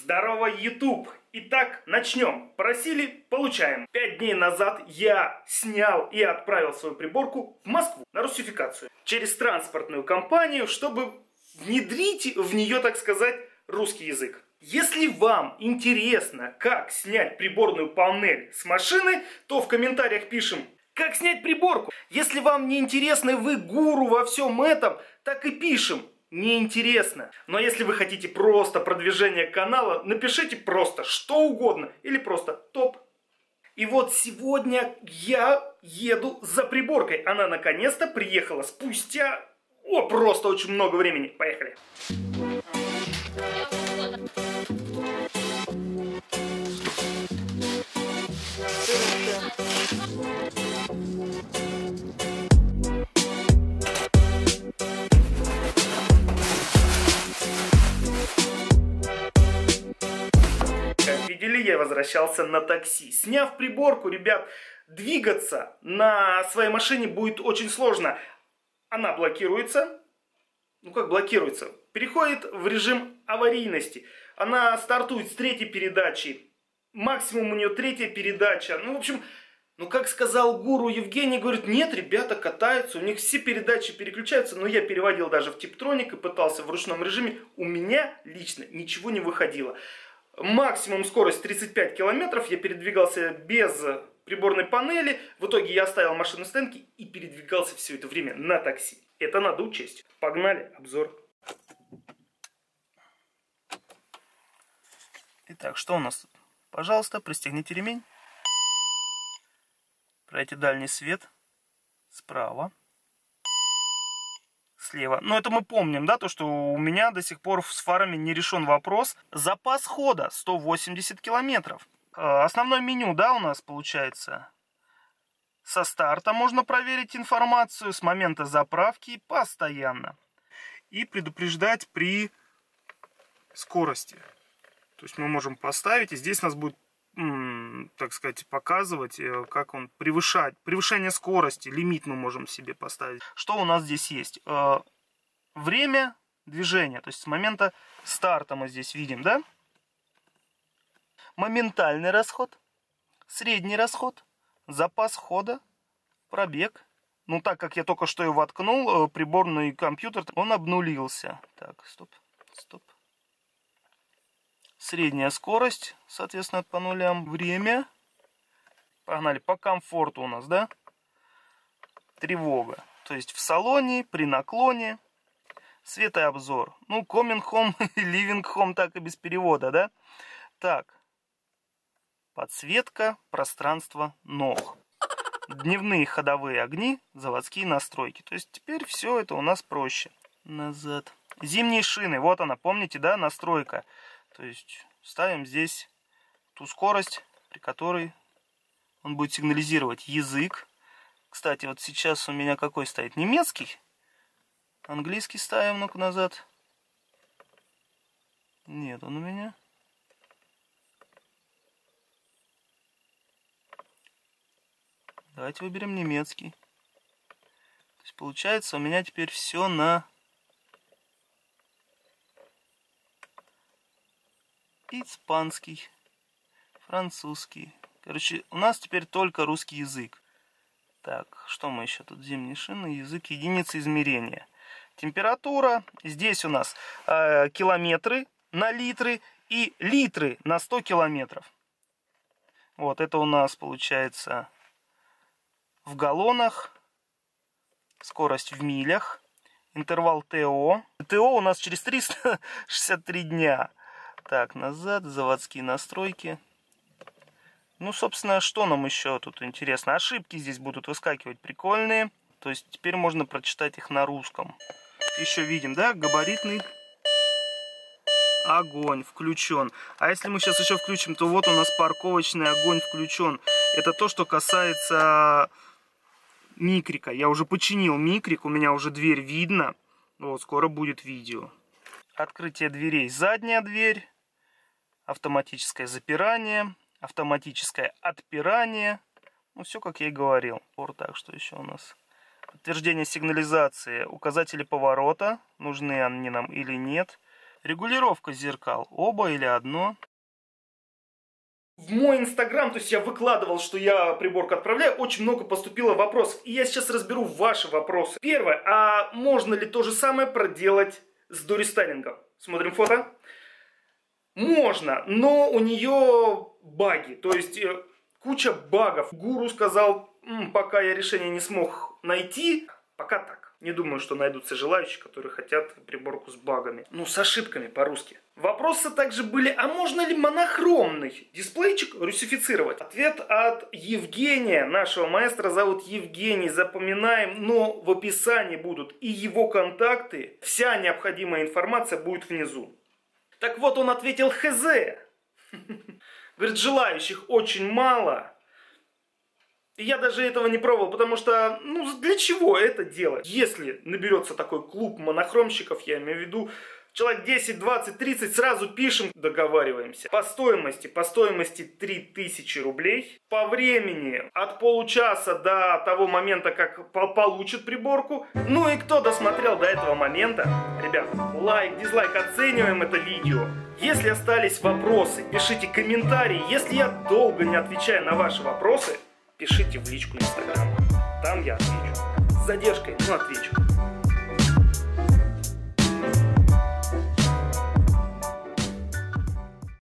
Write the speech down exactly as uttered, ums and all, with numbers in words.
Здорово, YouTube! Итак, начнем. Просили, получаем. Пять дней назад я снял и отправил свою приборку в Москву на русификацию через транспортную компанию, чтобы внедрить в нее, так сказать, русский язык. Если вам интересно, как снять приборную панель с машины, то в комментариях пишем, как снять приборку. Если вам не интересно, вы гуру во всем этом, так и пишем. Неинтересно. Но если вы хотите просто продвижение канала, напишите просто что угодно или просто топ. И вот сегодня я еду за приборкой. Она наконец-то приехала спустя о, просто очень много времени. Поехали. Как видели, я возвращался на такси. Сняв приборку, ребят, двигаться на своей машине будет очень сложно. Она блокируется. Ну как блокируется? Переходит в режим аварийности. Она стартует с третьей передачи. Максимум у нее третья передача. Ну, в общем, ну как сказал гуру Евгений, говорит, нет, ребята катаются, у них все передачи переключаются. Но я переводил даже в Типтроник и пытался в ручном режиме. У меня лично ничего не выходило. Максимум скорость тридцать пять километров. Я передвигался без приборной панели. В итоге я оставил машину в стоянке и передвигался все это время на такси. Это надо учесть. Погнали, обзор. Итак, что у нас тут? Пожалуйста, пристегните ремень. Пройти дальний свет. Справа. Слева. Но это мы помним, да, то, что у меня до сих пор с фарами не решен вопрос. Запас хода сто восемьдесят километров. Основное меню, да, у нас получается. Со старта можно проверить информацию, с момента заправки постоянно. И предупреждать при скорости. То есть мы можем поставить, и здесь нас будет, так сказать, показывать, как он превышает. Превышение скорости, лимит мы можем себе поставить. Что у нас здесь есть? Время движения, то есть с момента старта мы здесь видим, да? Моментальный расход, средний расход, запас хода, пробег. Ну, так как я только что его воткнул, приборный компьютер, он обнулился. Так, стоп, стоп. Средняя скорость, соответственно, по нулям. Время. Погнали. По комфорту у нас, да? Тревога. То есть в салоне, при наклоне. Светообзор. Ну, coming home, living home, так и без перевода, да? Так. Подсветка, пространство ног. Дневные ходовые огни, заводские настройки. То есть теперь все это у нас проще. Назад. Зимние шины. Вот она, помните, да, настройка. То есть ставим здесь ту скорость, при которой он будет сигнализировать язык. Кстати, вот сейчас у меня какой стоит? Немецкий. Английский ставим, ну-ка назад. Нет, он у меня. Давайте выберем немецкий. То есть получается у меня теперь все на... Испанский, французский. Короче, у нас теперь только русский язык. Так, что мы еще тут? Зимние шины, язык, единицы измерения. Температура. Здесь у нас э, километры на литры и литры на сто километров. Вот, это у нас получается в галлонах. Скорость в милях. Интервал ТО. ТО у нас через триста шестьдесят три дня. Так, назад, заводские настройки. Ну, собственно, что нам еще тут интересно? Ошибки здесь будут выскакивать прикольные. То есть теперь можно прочитать их на русском. Еще видим, да, габаритный огонь включен. А если мы сейчас еще включим, то вот у нас парковочный огонь включен. Это то, что касается микрика. Я уже починил микрик, у меня уже дверь видно. Вот, скоро будет видео. Открытие дверей. Задняя дверь. Автоматическое запирание, автоматическое отпирание. Ну, все, как я и говорил. Так, что еще у нас? Подтверждение сигнализации. Указатели поворота. Нужны они нам или нет. Регулировка зеркал. Оба или одно? В мой инстаграм, то есть я выкладывал, что я приборку отправляю, очень много поступило вопросов. И я сейчас разберу ваши вопросы. Первое. А можно ли то же самое проделать с дорестайлингом? Смотрим фото. Можно, но у нее баги. То есть э, куча багов. Гуру сказал, М, пока я решение не смог найти, пока так. Не думаю, что найдутся желающие, которые хотят приборку с багами. Ну, с ошибками по-русски. Вопросы также были, а можно ли монохромный дисплейчик русифицировать? Ответ от Евгения, нашего маэстро зовут Евгений, запоминаем, но в описании будут и его контакты, вся необходимая информация будет внизу. Так вот, он ответил хз. Говорит, желающих очень мало. И я даже этого не пробовал, потому что, ну, для чего это делать? Если наберется такой клуб монохромщиков, я имею в виду, человек десять, двадцать, тридцать, сразу пишем, договариваемся. По стоимости, по стоимости три тысячи рублей. По времени от получаса до того момента, как получит приборку. Ну и кто досмотрел до этого момента, ребят, лайк, дизлайк, оцениваем это видео. Если остались вопросы, пишите комментарии. Если я долго не отвечаю на ваши вопросы, пишите в личку Инстаграма. Там я отвечу. С задержкой, но отвечу.